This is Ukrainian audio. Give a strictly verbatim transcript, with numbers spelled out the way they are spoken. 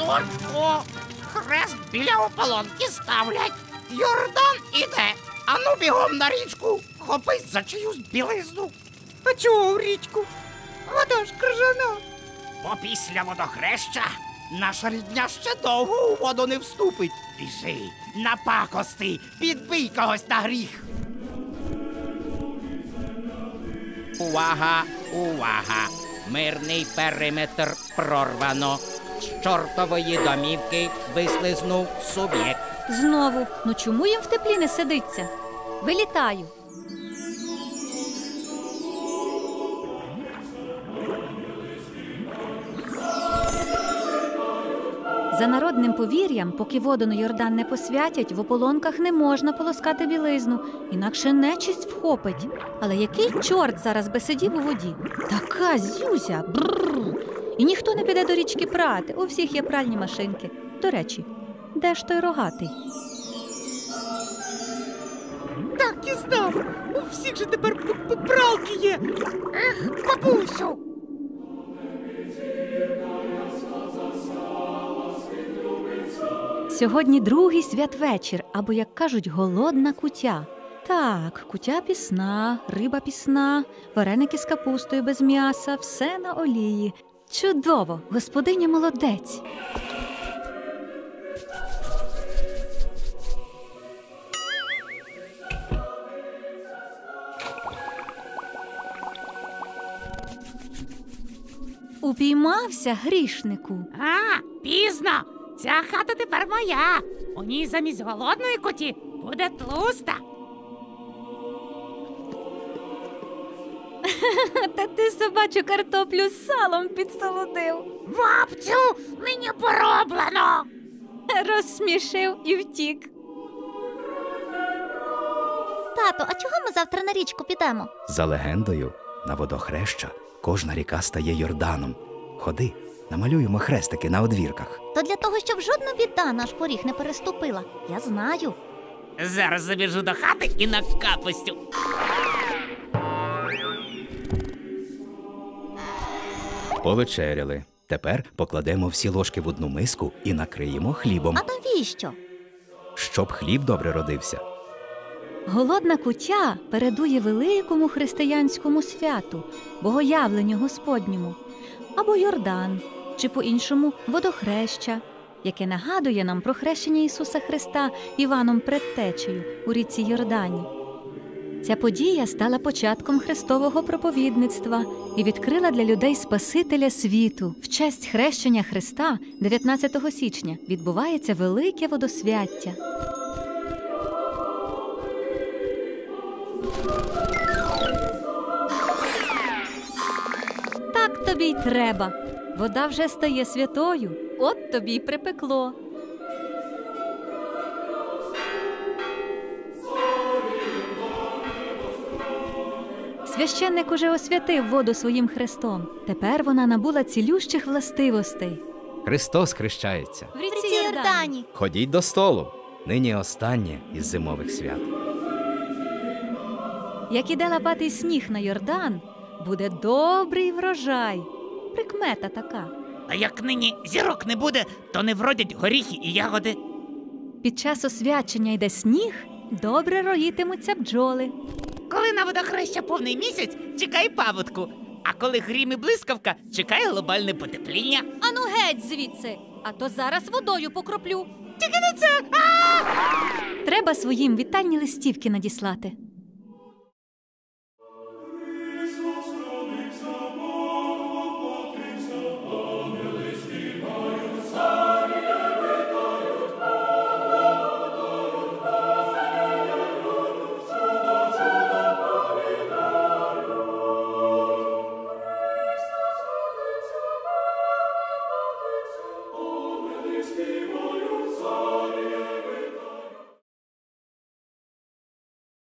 Онко, хрест біля ополонки ставлять. Йордан іде. Ану бігом на річку, хопись за чиюсь білизну. А чого в річку? Вода ж крижана. Бо після водохреща наша рідня ще довго у воду не вступить. Біжи, напакости, підбий когось на гріх. Увага, увага! Мирний периметр прорвано. З чортової домівки вислизнув суб'єкт. Знову. Ну чому їм в теплі не сидиться? Вилітаю. За народним повір'ям, поки воду на Йордан не посвятять, в ополонках не можна полоскати білизну, інакше нечисть вхопить. Але який чорт зараз би сидів у воді? Така зюзя! Бррр! І ніхто не піде до річки прати, у всіх є пральні машинки. До речі, де ж той рогатий? Так і знав. У всіх же тепер пралки є. Ех, бабусю. Сьогодні другий святвечір, або, як кажуть, голодна кутя. Так, кутя пісна, риба пісна, вареники з капустою без м'яса, все на олії. Чудово! Господиня молодець! Упіймався, грішнику. А, пізно. Ця хата тепер моя. У ній замість голодної куті буде тлуста. Та ти собачу картоплю з салом підсолодив. Бабцю, мені пороблено. Розсмішив і втік. Тато, а чого ми завтра на річку підемо? За легендою, на водохреща кожна ріка стає Йорданом. Ходи, намалюємо хрестики на одвірках. То для того, щоб жодна біда наш поріг не переступила. Я знаю. Зараз забіжу до хати і накапустю. Повечеряли. Тепер покладемо всі ложки в одну миску і накриємо хлібом. А навіщо? Щоб хліб добре родився. Голодна кутя передує великому християнському святу, богоявленню Господньому, або Йордан, чи по-іншому водохреща, яке нагадує нам про хрещення Ісуса Христа Іваном Предтечею у річці Йордані. Ця подія стала початком хрестового проповідництва і відкрила для людей Спасителя світу. В честь хрещення Христа дев'ятнадцятого січня відбувається велике водосвяття. Так тобі й треба. Вода вже стає святою. От тобі й припекло. Священник уже освятив воду своїм хрестом. Тепер вона набула цілющих властивостей. Христос хрещається. В Ріці Йордані. Ходіть до столу. Нині останнє із зимових свят. Як іде лапатий сніг на Йордан, буде добрий врожай. Прикмета така. А як нині зірок не буде, то не вродять горіхи і ягоди. Під час освячення йде сніг, добре роїтимуться бджоли. Коли на водохреща повний місяць, чекай паводку. А коли грім і блискавка, чекай глобальне потепління. Ану геть звідси, а то зараз водою покроплю. Тільки не це! Треба своїм вітальні листівки надіслати.